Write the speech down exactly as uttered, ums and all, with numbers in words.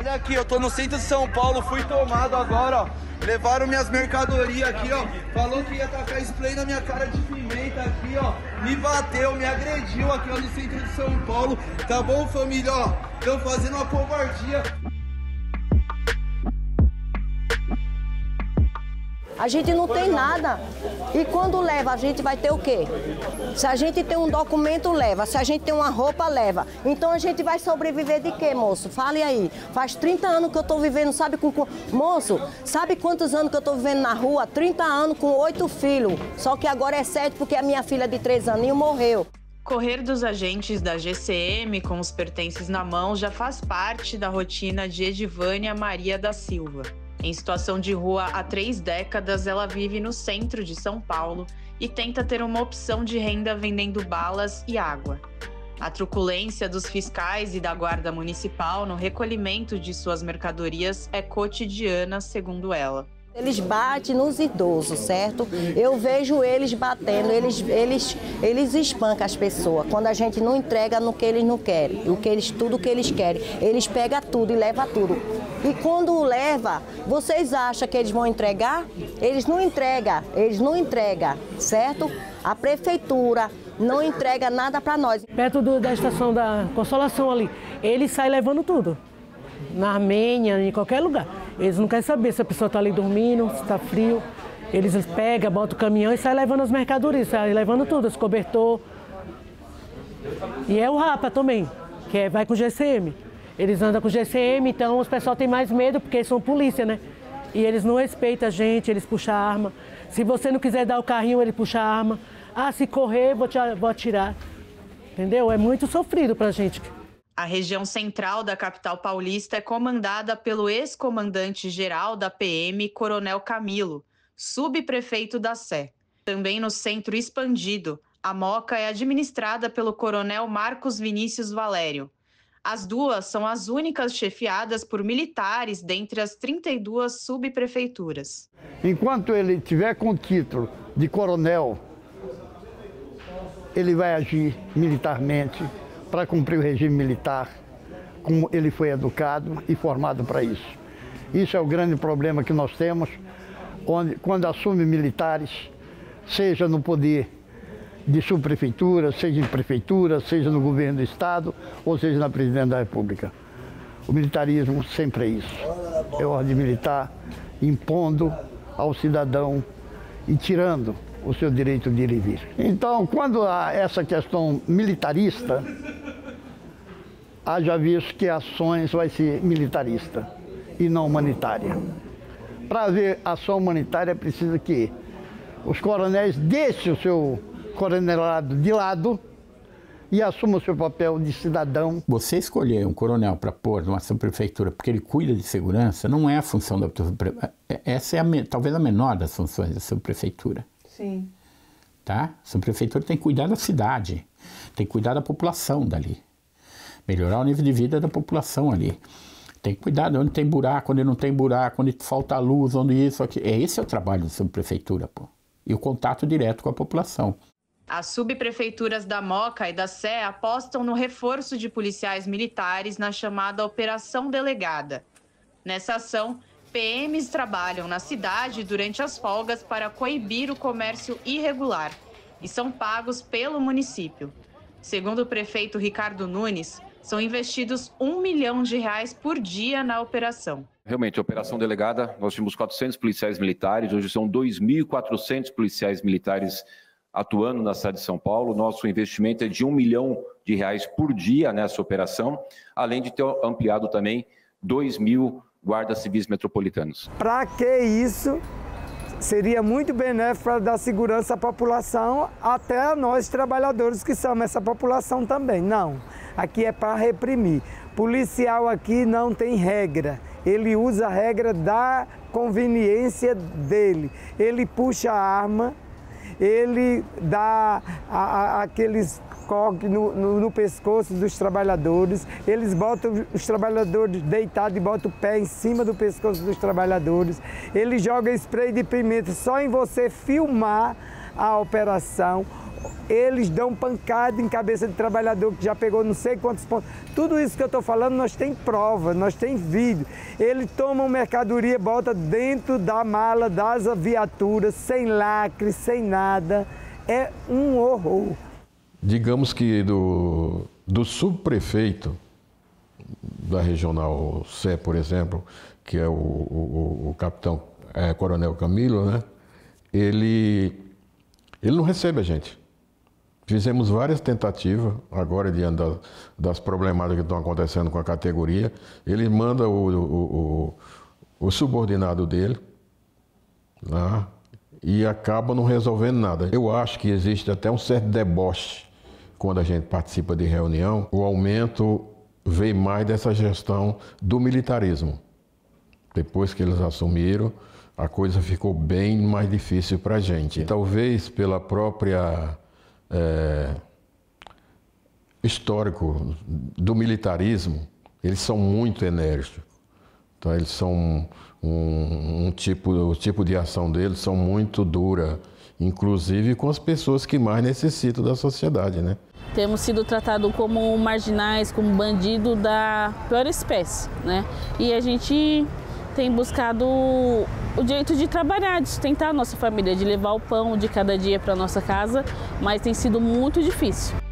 Olha aqui, eu tô no centro de São Paulo, fui tomado agora, ó. Levaram minhas mercadorias aqui, ó. Falou que ia tacar spray na minha cara de pimenta aqui, ó. Me bateu, me agrediu aqui, ó, no centro de São Paulo. Tá bom, família, ó? Tão fazendo uma covardia. A gente não tem nada. E quando leva, a gente vai ter o quê? Se a gente tem um documento, leva. Se a gente tem uma roupa, leva. Então a gente vai sobreviver de quê, moço? Fale aí. Faz trinta anos que eu tô vivendo, sabe com... Moço, sabe quantos anos que eu tô vivendo na rua? trinta anos com oito filhos. Só que agora é sete porque a minha filha de três aninhos morreu. Correr dos agentes da G C M com os pertences na mão já faz parte da rotina de Edivânia Maria da Silva. Em situação de rua há três décadas, ela vive no centro de São Paulo e tenta ter uma opção de renda vendendo balas e água. A truculência dos fiscais e da guarda municipal no recolhimento de suas mercadorias é cotidiana, segundo ela. Eles batem nos idosos, certo? Eu vejo eles batendo, eles, eles, eles espancam as pessoas. Quando a gente não entrega no que eles não querem, o que eles, tudo que eles querem. Eles pegam tudo e levam tudo. E quando leva, vocês acham que eles vão entregar? Eles não entregam, eles não entregam, certo? A prefeitura não entrega nada para nós. Perto do, da estação da Consolação ali, eles saem levando tudo. Na Armênia, em qualquer lugar. Eles não querem saber se a pessoa está ali dormindo, se está frio. Eles pegam, botam o caminhão e saem levando as mercadorias, saem levando tudo, os cobertor. E é o Rapa também, que é, vai com G C M. Eles andam com G C M, então os pessoal tem mais medo porque eles são polícia, né? E eles não respeitam a gente, eles puxam a arma. Se você não quiser dar o carrinho, ele puxa a arma. Ah, se correr, vou, te, vou atirar. Entendeu? É muito sofrido pra gente. A região central da capital paulista é comandada pelo ex-comandante-geral da P M, Coronel Camilo, subprefeito da Sé. Também no centro expandido, a Moca é administrada pelo Coronel Marcos Vinícius Valério. As duas são as únicas chefiadas por militares dentre as trinta e duas subprefeituras. Enquanto ele tiver com o título de coronel, ele vai agir militarmente, para cumprir o regime militar, como ele foi educado e formado para isso. Isso é o grande problema que nós temos, onde, quando assume militares, seja no poder de subprefeitura, seja em prefeitura, seja no governo do estado, ou seja na presidência da República. O militarismo sempre é isso, é ordem militar impondo ao cidadão e tirando o seu direito de ir e vir. Então, quando há essa questão militarista, haja visto que ações vai ser militarista e não humanitária. Para haver ação humanitária, é preciso que os coronéis deixem o seu coronelado de lado e assumam o seu papel de cidadão. Você escolher um coronel para pôr numa subprefeitura porque ele cuida de segurança não é a função da subprefeitura. Essa é a, talvez a menor das funções da subprefeitura. Sim. Tá? A subprefeitura tem que cuidar da cidade, tem que cuidar da população dali. Melhorar o nível de vida da população ali. Tem que cuidar de onde tem buraco, onde não tem buraco, onde falta luz, onde isso, aqui. Esse é o trabalho da subprefeitura, pô. E o contato direto com a população. As subprefeituras da Moca e da Sé apostam no reforço de policiais militares na chamada Operação Delegada. Nessa ação, P Ms trabalham na cidade durante as folgas para coibir o comércio irregular e são pagos pelo município. Segundo o prefeito Ricardo Nunes, são investidos um milhão de reais por dia na operação. Realmente, a Operação Delegada, nós tínhamos quatrocentos policiais militares, hoje são dois mil e quatrocentos policiais militares atuando na cidade de São Paulo. Nosso investimento é de um milhão de reais por dia nessa operação, além de ter ampliado também dois mil guardas civis metropolitanos. Para que isso? Seria muito benéfico para dar segurança à população, até a nós trabalhadores que somos essa população também. Não, aqui é para reprimir. Policial aqui não tem regra, ele usa a regra da conveniência dele. Ele puxa a arma, ele dá a, a, aqueles coques no, no, no pescoço dos trabalhadores, eles botam os trabalhadores deitados e botam o pé em cima do pescoço dos trabalhadores, ele joga spray de pimenta só em você filmar a operação. eles dão pancada em cabeça de trabalhador que já pegou não sei quantos pontos. Tudo isso que eu estou falando, nós tem prova, nós tem vídeo. Eles tomam mercadoria, bota dentro da mala das viaturas, sem lacre, sem nada. É um horror. Digamos que do, do subprefeito da Regional C, por exemplo, que é o, o, o capitão é, Coronel Camilo, né? Ele, ele não recebe a gente. Fizemos várias tentativas, agora diante das, das problemáticas que estão acontecendo com a categoria. Ele manda o, o, o, o subordinado dele lá, e acaba não resolvendo nada. Eu acho que existe até um certo deboche quando a gente participa de reunião. O aumento veio mais dessa gestão do militarismo. Depois que eles assumiram, a coisa ficou bem mais difícil para a gente. Talvez pela própria é, histórico do militarismo, eles são muito enérgicos. Então, eles são um, um, um tipo, o tipo de ação deles são muito dura, inclusive com as pessoas que mais necessitam da sociedade, né? Temos sido tratados como marginais, como bandido da pior espécie, né? E a gente tem buscado o direito de trabalhar, de sustentar a nossa família, de levar o pão de cada dia para a nossa casa, mas tem sido muito difícil.